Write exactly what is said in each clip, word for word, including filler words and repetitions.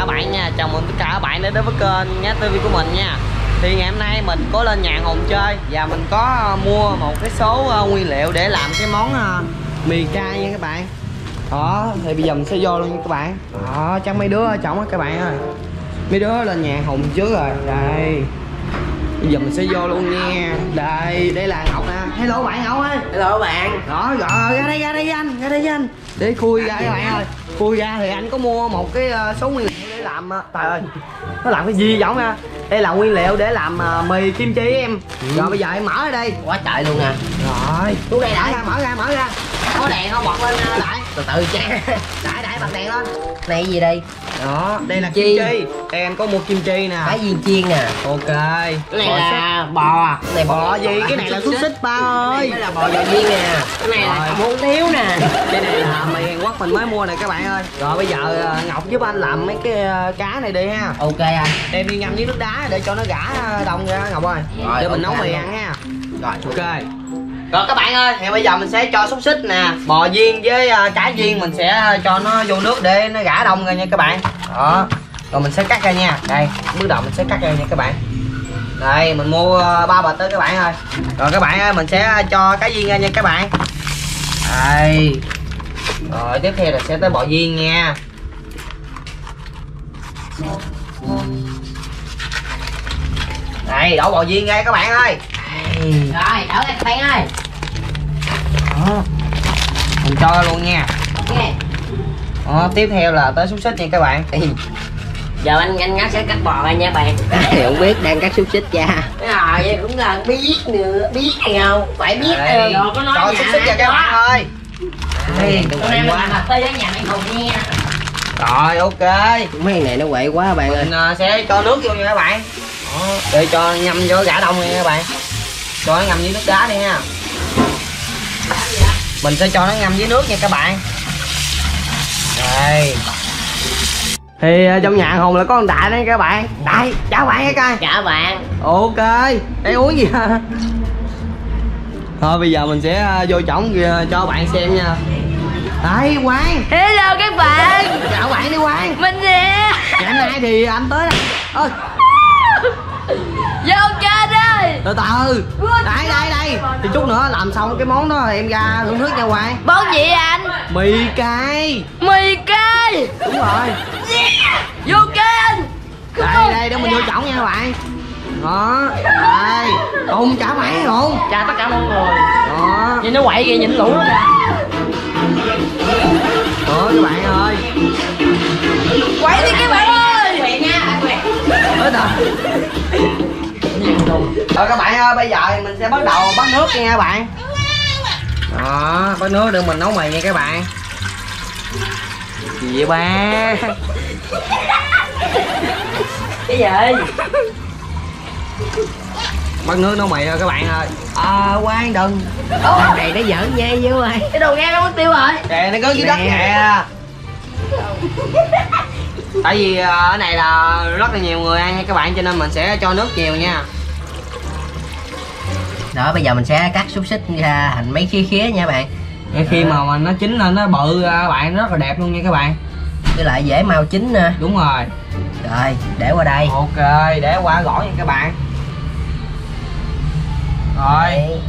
các bạn nha. Chào mừng tất cả các bạn đến với kênh Nhá ti vi của mình nha. Thì ngày hôm nay mình có lên nhà Hùng chơi và mình có mua một cái số nguyên liệu để làm cái món mì cay nha các bạn. Đó, thì bây giờ mình sẽ vô luôn nha các bạn. Đó, chắc mấy đứa ở trong á các bạn ơi. Mấy đứa lên nhà Hùng trước rồi. Đây. Bây giờ mình sẽ vô luôn nha. Đây, đây là Ngọc nè. Hello bạn Ngọc ơi. Hello bạn. Đó, rồi ra đây ra đây anh, ra đây với anh. Để khui ra các bạn ơi. Khui ra thì anh có mua một cái số nguyên liệu để làm. Trời ơi, nó làm cái gì vậy nha. Đây là nguyên liệu để làm mì kim chi em. Ừ. Rồi bây giờ em mở ở đây. Quá trời luôn nè. Rồi, xuống đây đã. Mở ra, mở ra. Có đèn không bật lên lại. Từ từ chứ. Đại đại bật đèn lên. Này gì đây? Đó, đây là kim chi. chi. Đây anh có mua kim chi nè. Cái viên chiên nè. Ok. Cái này bò là bò. Cái này bò gì? Cái này là xúc xích ba ơi. Cái là bò giò viên nè. Cái này là hủ tiếu nè. Cái này là mì Hàn Quốc mình mới mua nè các bạn ơi. Rồi bây giờ Ngọc giúp anh làm mấy cái cá này đi ha. Ok anh. Đem đi ngâm với nước đá để cho nó gã đông ra Ngọc ơi. Rồi, để mình okay, nấu mì ăn ha. Rồi ok. Rồi các bạn ơi, thì bây giờ mình sẽ cho xúc xích nè, bò viên với cá viên mình sẽ cho nó vô nước để nó gã đông ra nha các bạn. Đó. Rồi mình sẽ cắt ra nha. Đây, bước đầu mình sẽ cắt ra nha các bạn. Đây, mình mua ba bịch đó các bạn ơi. Rồi các bạn ơi, mình sẽ cho cá viên ra nha các bạn. Đây. Rồi tiếp theo là sẽ tới bò viên nha. Đây, đổ bò viên ra các bạn ơi. Đây. Rồi, đổ ra các bạn ơi. Đó. Mình cho luôn nha. Ok. Đó, tiếp theo là tới xúc xích nha các bạn. Giờ anh anh ngắt sẽ cắt bò ra nha bạn. Thì không biết đang cắt xúc xích ra. Rồi vậy cũng là biết nữa, biết hay không? Phải biết rồi có nói cho xúc xích ra các bạn ơi. Đây, đừng quậy quá. Làm tới ở nhà bạn Hùng nha. Rồi ok. Mấy này nó quậy quá bạn ơi. Mình sẽ cho nước vô nha các bạn. Đó, để cho ngâm cho gã đông nha các bạn. Cho nó ngâm với nước đá đi nha. Mình sẽ cho nó ngâm với nước nha các bạn. Đây. Thì trong nhà Hùng là có con Đại đây các bạn. Đại, chào bạn nha coi. Chào bạn. Ok. Đây uống gì hả? Thôi bây giờ mình sẽ vô trỏng cho bạn xem nha. Đây Quang. Hello các bạn. Chào bạn đi Quang. Mình nè. Ngày nay thì anh tới đây. Ơi. Vô chơi đi. Từ từ. Đây đây đây. Thì chút nữa làm xong cái món đó em ra thưởng thức nha Quang. Món gì anh? Mì cay. Mì cay. Đúng rồi. Yeah. Vô chơi anh. Đây đây để mình vô trỏng nha các bạn. Đó. Đây. Hùng chào bạn Hùng. Chào tất cả mọi người. Đó. Nhìn nó quậy kìa, nhìn lũ đó. Đó các bạn ơi. Quậy đi các bạn ơi. Quậy nha, anh quậy. Hết rồi. Rồi các bạn ơi, bây giờ mình sẽ bắt đầu bắt nước nha các bạn. Đó, bắt nước để mình nấu mì nha các bạn. Gì vậy ba? Cái gì? Bắt nước nấu mì thôi các bạn ơi. À Quang đừng. Thằng này nó giỡn nha với rồi. Cái đồ nghe nó mất tiêu rồi. Kìa nó có dưới đất kìa. Tại vì ở này là rất là nhiều người ăn nha các bạn, cho nên mình sẽ cho nước nhiều nha. Đó, bây giờ mình sẽ cắt xúc xích ra thành mấy khía khía nha bạn. Khi mà mà nó chín lên nó bự ra bạn, rất là đẹp luôn nha các bạn. Với lại dễ mau chín nè. Đúng rồi. Rồi, để qua đây. Ok, để qua gỏi nha các bạn. Rồi. Đấy.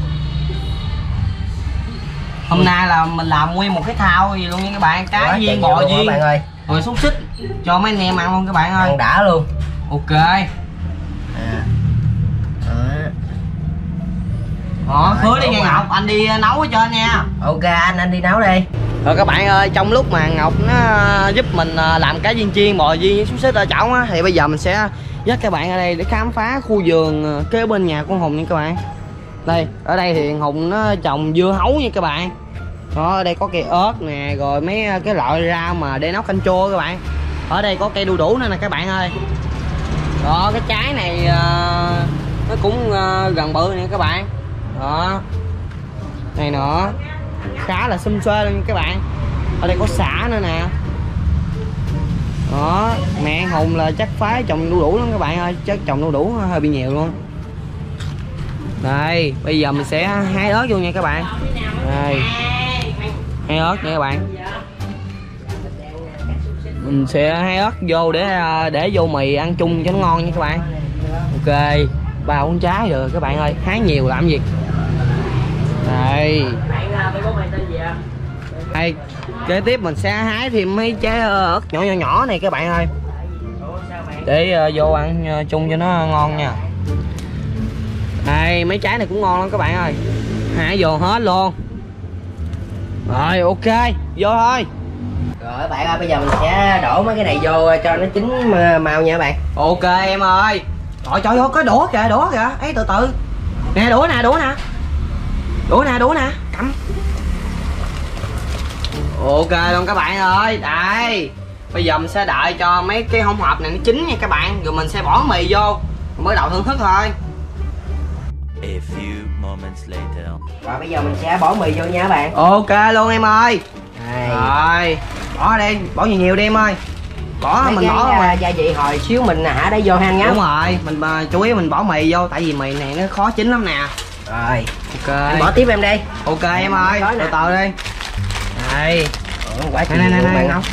Hôm nay là mình làm nguyên một cái thao gì luôn nha các bạn. Cá viên, bò viên, bạn ơi. Rồi xúc xích cho mấy anh em ăn luôn các bạn ơi. Ăn đã luôn. Ok. À. Đó, hứa đi nha Ngọc, anh đi nấu hết trơn nha. Ok anh, anh đi nấu đi. Rồi các bạn ơi, trong lúc mà Ngọc nó giúp mình làm cá viên chiên, bò viên với xúc xích ở chảo á, thì bây giờ mình sẽ dắt các bạn ở đây để khám phá khu vườn kế bên nhà của Hùng nha các bạn. Đây, ở đây thì Hùng nó trồng dưa hấu nha các bạn. Đó, ở đây có cây ớt nè, rồi mấy cái loại rau mà để nấu canh chua các bạn. Ở đây có cây đu đủ nữa nè các bạn ơi. Đó, cái trái này uh, nó cũng uh, gần bự nè các bạn. Đó. Này nữa. Khá là xum xuê luôn nha các bạn. Ở đây có sả nữa nè. Đó, mẹ Hùng là chắc phái trồng đu đủ lắm các bạn ơi, chắc trồng đu đủ hơi bị nhiều luôn. Đây, bây giờ mình sẽ hái ớt vô nha các bạn. Đây. Hái ớt nha các bạn. Ừ. Mình sẽ hái ớt vô để để vô mì ăn chung cho nó ngon nha các bạn. Ok, ba uống trái rồi các bạn ơi, hái nhiều làm gì. Đây. Đây, kế tiếp mình sẽ hái thêm mấy trái ớt nhỏ nhỏ nhỏ này các bạn ơi. Để uh, vô ăn uh, chung cho nó ngon nha. Đây, mấy trái này cũng ngon lắm các bạn ơi. Hái vô hết luôn. Rồi, ok, vô thôi. Rồi các bạn ơi, bây giờ mình sẽ đổ mấy cái này vô cho nó chín màu nha các bạn. Ok em ơi. Trời trời ơi, có đũa kìa, đũa kìa. Ấy từ từ. Nè đũa nè, đũa nè. Đũa nè, đũa nè. Cầm. Ok luôn các bạn ơi. Đây. Bây giờ mình sẽ đợi cho mấy cái hỗn hợp này nó chín nha các bạn. Rồi mình sẽ bỏ mì vô. Mới đầu thưởng thức thôi. A few moments later. Rồi bây giờ mình sẽ bỏ mì vô nha các bạn. Ok luôn em ơi. Đây. Rồi. Bỏ đi, bỏ nhiều nhiều đi em ơi. Bỏ mấy mình cái, bỏ uh, mà. gia vị hồi xíu mình hả để vô han nhá. Đúng rồi, mình uh, chú ý mình bỏ mì vô tại vì mì này nó khó chín lắm nè. Rồi. Ok. Anh bỏ tiếp em đi. Ok em ơi, từ từ đi. Đây. Ủa, quá Này này này bạn này. không?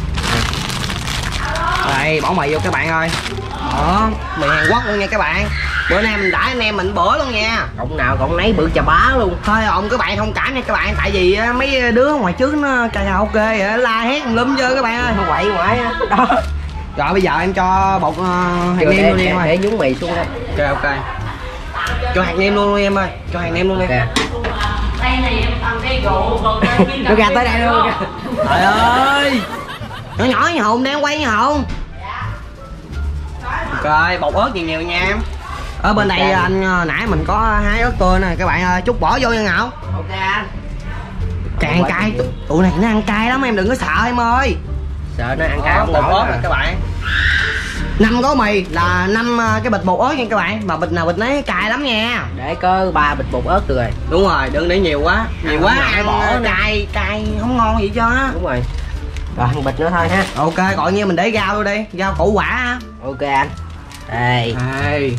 Đây, bỏ mì vô các bạn ơi. Đó, mì Hàn Quốc luôn nha các bạn. Bữa nay mình đãi anh em mình bữa luôn nha. Cộng nào cộng nấy bự chà bá luôn. Thôi ông các bạn thông cảm nha các bạn. Tại vì mấy đứa ngoài trước nó karaoke vậy, la hét lum vô các bạn ơi. Nó quậy ngoại á. Đó. Rồi bây giờ em cho bột uh, hạt nêm luôn đi em ơi. Để nhúng mì xuống đây. Ok ok. Cho hạt nêm luôn luôn em ơi. Cho hạt nêm luôn đi. Okay. Đây này em cầm cây gỗ còn Nó gạt tới đây luôn. Trời ơi. Nhỏ nhỏ như Hùng đang quay như Hùng. Ok, bột ớt nhiều nhiều nha em. Ở bên đây anh nãy mình có hái ớt tươi nè các bạn ơi, chút bỏ vô nha Ngạo. Ok anh. Càng cay, tụi này nó ăn cay lắm em đừng có sợ em ơi. Sợ nó ăn cay không bột nổi ớt nè các bạn. năm gói mì là năm cái bịch bột ớt nha các bạn, mà bịch nào bịch nấy cay lắm nha. Để có ba bịch bột ớt được rồi. Đúng rồi, đừng để nhiều quá, nhiều ăn quá ăn ăn bỏ cay cay không ngon gì cho á. Đúng rồi. Rồi ăn bịch nữa thôi ha. Ok, gọi như mình để rau luôn đi, rau củ quả á. Ok anh. Đây. Đây.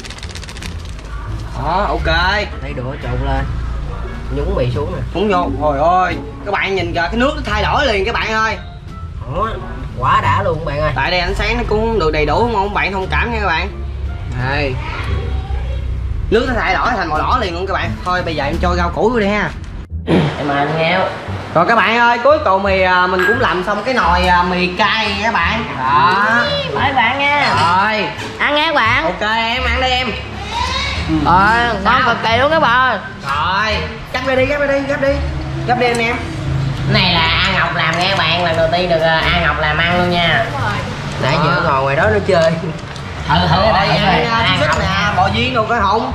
Đó, ok. Lấy đũa trộn lên. Nhúng mì xuống nè. Nhúng vô. Trời ơi, các bạn nhìn kìa, cái nước nó thay đổi liền các bạn ơi. Đó. Quá đã luôn các bạn ơi. Tại đây ánh sáng nó cũng không được đầy đủ không các bạn thông cảm nha các bạn. Đây. Nước nó thay đổi thành màu đỏ liền luôn các bạn. Thôi bây giờ em cho rau củ vô đi ha. Em mời anh nghe. Rồi các bạn ơi, cuối cùng thì mình cũng làm xong cái nồi mì cay nha các bạn. Đó. Mời bạn nha. Rồi. Ăn nghe các bạn. Ok em ăn đi em. Ờ, ngon cực kỳ luôn các bạn. Rồi, gắp đi đi, gắp đi, gắp đi. Gắp đi anh em. Cái này là A Ngọc làm nghe các bạn, lần đầu tiên được A Ngọc làm ăn luôn nha. Nãy giờ ngồi ngoài đó nó chơi. Thử thử Rồi, đây ăn xúc xích nè, bò viên đâu có Hùng.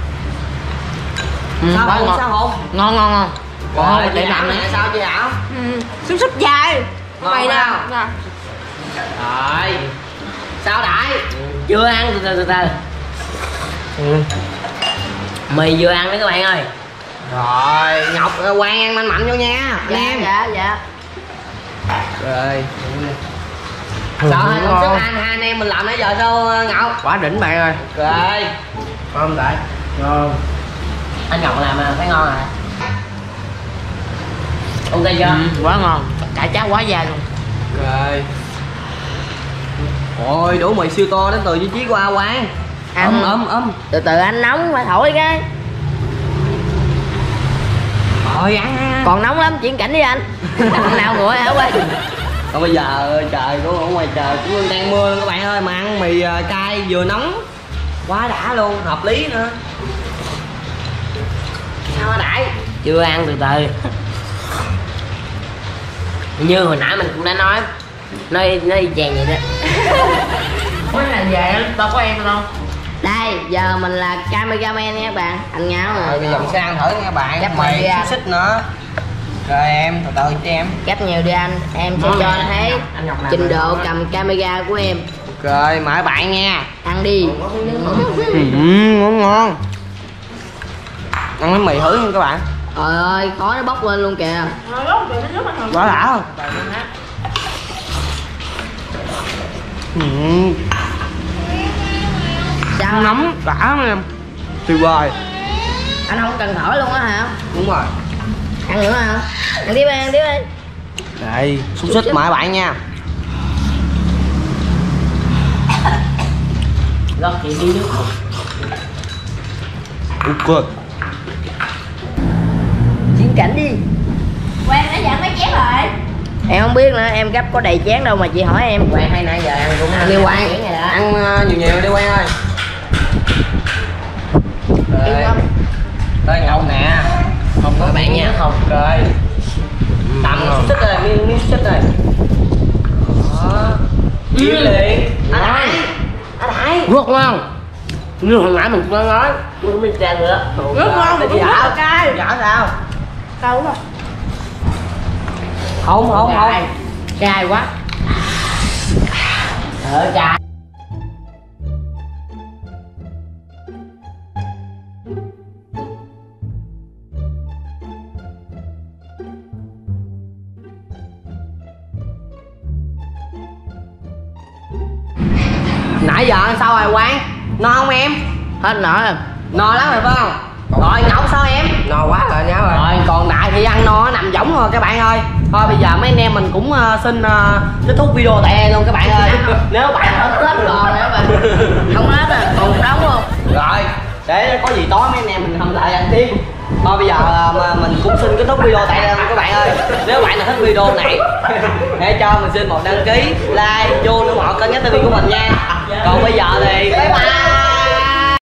Ừ, Sao Hùng, ngon. sao Hùng? Ngon ngon ngon. Rồi, để chị làm nè, sao chị Ảo? xúc xích dài. Ngon Mày không? nè. Rồi. Sao đại? Chưa ăn từ từ từ từ. Ừ. Mì vừa ăn đó các bạn ơi. Rồi, Ngọc Quang ăn mạnh mạnh vô nha anh Dạ em. dạ dạ. Rồi. Sao hai công sức hai, hai anh em mình làm nãy giờ sao Ngọc? Quá đỉnh bạn ơi. Ok. Ngon tại. Ngon. Anh Ngọc làm phải ngon à. Ok chưa? Ừ, quá ngon. Cả cháo quá già luôn. Ok. Ôi, đũa mì siêu to đến từ vị trí của A Quang. Ấm ấm ấm. Từ từ anh nóng mà thổi cái. Rồi ăn, ăn, ăn. Còn nóng lắm chuyển cảnh đi anh. Anh nào nguội hả quay. Còn bây giờ trời cũng ở ngoài trời cũng đang mưa các bạn ơi, mà ăn mì cay vừa nóng quá đã luôn, hợp lý nữa. Sao đại? Chưa ăn từ từ. Như hồi nãy mình cũng đã nói, nơi nơi vàng vậy đó. Cái này vàng đâu có em đâu. Đây giờ mình là cameraman nha các bạn, anh Ngáo nè. Rồi bây giờ mình sẽ ăn thử nha các bạn. Chắc Mì mì đi xúc anh. xích nữa. Rồi em từ từ cho em. Gấp nhiều đi anh, em sẽ cho anh thấy trình độ cầm camera của em. Rồi mời bạn nha. Ăn đi. Ừ, ngon ngon. Ăn cái mì thử nha các bạn. Trời ơi khói nó bốc lên luôn kìa. Quá đã không? Ừ. Sao Nóng đã lắm em. Tuyệt vời. anh không cần thổi luôn á hả? Đúng rồi. Ăn nữa hả? Ăn tiếp đi, ăn tiếp đi. Đây, xúc xích mời bạn nha. Cho chị đi nước. Ok. Chiến cảnh đi. Quang đã dặn mấy chén rồi. Em không biết nữa, em gấp có đầy chén đâu mà chị hỏi em. Quang hay nãy giờ ăn cũng ăn Đi Quang, chén này đó. ăn uh, nhiều nhiều đi Quang ơi. Rồi. Đây Ngọc nè. Không có bạn nha. Không rồi. Tầm xúc xích rồi, miếng miếng xúc xích rồi. Đó. Chịu liền. Anh Đại. Anh Đại. Rất ngon. Như hồi nãy mình có nói, mình mình tràn nữa. Rất ngon mà cũng rất là cay. Dạ sao? Đâu rồi? Không không không. Cay. Cay quá. Trời ơi cay. Nãy giờ ăn sao rồi Quang? No không em? Hết nổi rồi. No lắm rồi phải không? Rồi Ngọc sao em? No quá rồi nhá rồi. Rồi còn Đại thì ăn no nằm võng rồi các bạn ơi. Thôi bây giờ mấy anh em mình cũng uh, xin uh, kết thúc video tại đây luôn các bạn ơi. Nếu bạn Hết tết còn nữa bạn. Không hết rồi, còn một đống luôn. rồi để có gì tối mấy anh em mình hâm lại ăn tiếp. Thôi bây giờ uh, mà mình cũng xin kết thúc video tại đây luôn các bạn ơi. Nếu bạn nào thích video này hãy cho mình xin một đăng ký, like, vô ủng hộ kênh Nhất ti vi của mình nha. Còn bây giờ thì bye bye.